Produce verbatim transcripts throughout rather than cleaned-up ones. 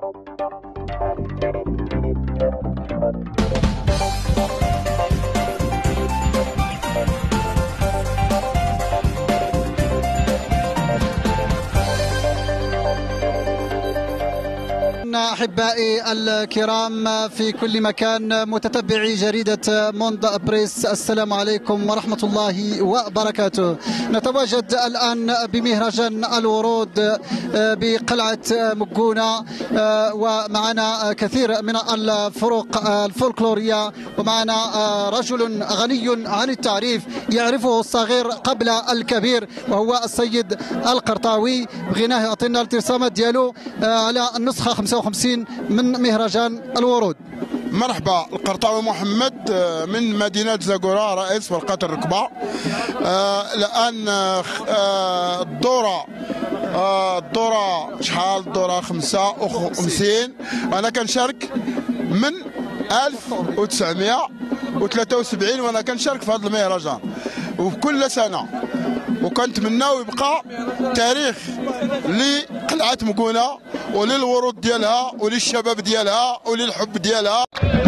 أحبائي الكرام في كل مكان، متتبعي جريدة موند بريس، السلام عليكم ورحمة الله وبركاته. نتواجد الآن بمهرجان الورود بقلعة مكونة، ومعنا كثير من الفرق الفولكلورية، ومعنا رجل غني عن التعريف يعرفه الصغير قبل الكبير، وهو السيد القرطاوي. بغيناه يعطينا الابتسامات ديالو على النسخة خمسة وخمسين من مهرجان الورود. مرحبا، القرطاوي محمد من مدينة زاكورا، رئيس فرقة الركبة. آه الآن آه الدورة آه الدورة شحال؟ الدورة خمسة وخمسين. أنا كنشارك من ألف وتسعمائة وثلاثة وسبعين وأنا كنشارك في هذا المهرجان وكل سنة، وكنتمناو يبقى تاريخ لقلعة مكونة وللورود ديالها وللشباب ديالها وللحب ديالها.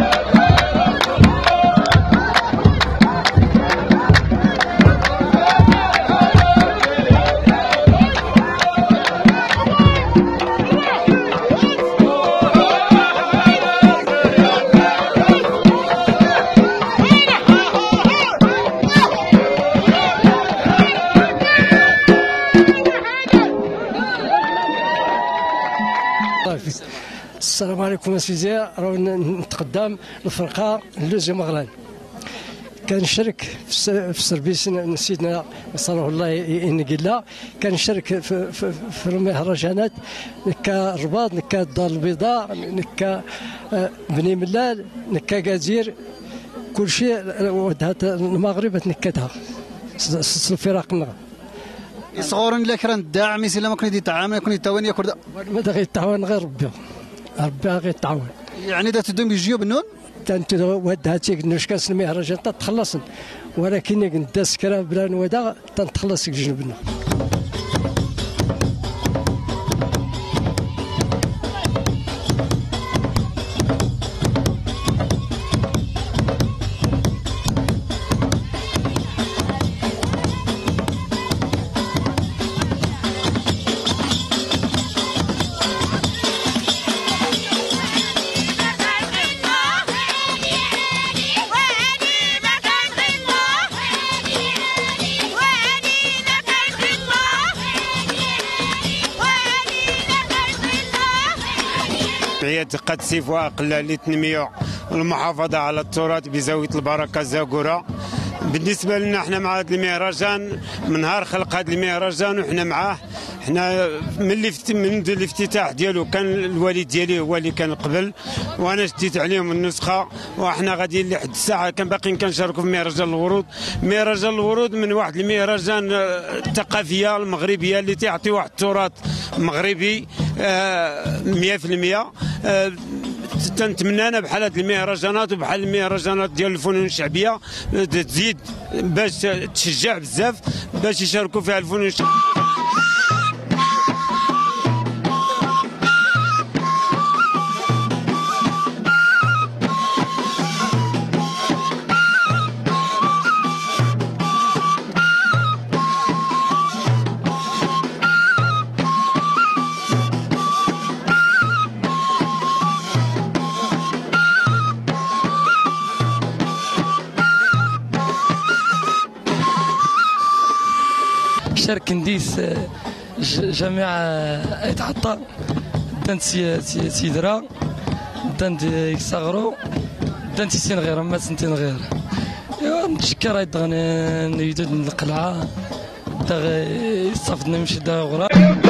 السلام عليكم اسيدي، راه نتقدم الفرقه اللوزي مغران. كنشارك في السيرفيس سيدنا صلى الله ينقل، كنشارك في, في, في المهرجانات نكا الرباط، نكا الدار البيضاء، نكا بني ملال، نكا كازير، كل شيء المغرب تنكدها الفرق. صغورن الا كان الداعم الا ما كان يتعامل يكون يتواني يكون ما دا غيتعاون غير ربي، ربي غيتعاون. يعني دا تدوم يجيو بالنون تانت ود هاتيك نوش كاس المهرجان تتخلصن، ولكن نداس كرا بلا نودا تنتخلص جنبنا. قد سيفوا قلة للتنمية والمحافظة على التراث بزاوية البركة زاكورا. بالنسبة لنا احنا مع هذا المهرجان من نهار خلق هذا المهرجان وحنا معاه. احنا من منذ الافتتاح ديالو كان الوالد ديالي هو اللي كان قبل، وانا شديت عليهم النسخه، وحنا غاديين لحد الساعه كان باقيين كنشاركوا في مهرجان الورود. مهرجان الورود من واحد المهرجان الثقافيه المغربيه اللي تعطي واحد التراث مغربي مئة في المئة. تنتمنى انا بحال هاد المهرجانات وبحال المهرجانات ديال الفنون الشعبيه تزيد باش تشجع بزاف باش يشاركوا فيها الفنون الشعبيه. شارك نديس جامعة يتعطى دانت سيدرا دانت يكساغرو دانت سين غير ما سنتين غير. ايوا نتشكر ايضا نيدود القلعة دا يصافدنا نمشي دا غرا.